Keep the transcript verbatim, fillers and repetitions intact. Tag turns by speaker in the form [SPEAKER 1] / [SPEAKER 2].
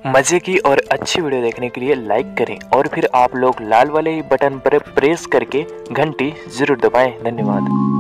[SPEAKER 1] मजे की और अच्छी वीडियो देखने के लिए लाइक करें और फिर आप लोग लाल वाले बटन पर प्रेस करके घंटी जरूर दबाएं। धन्यवाद।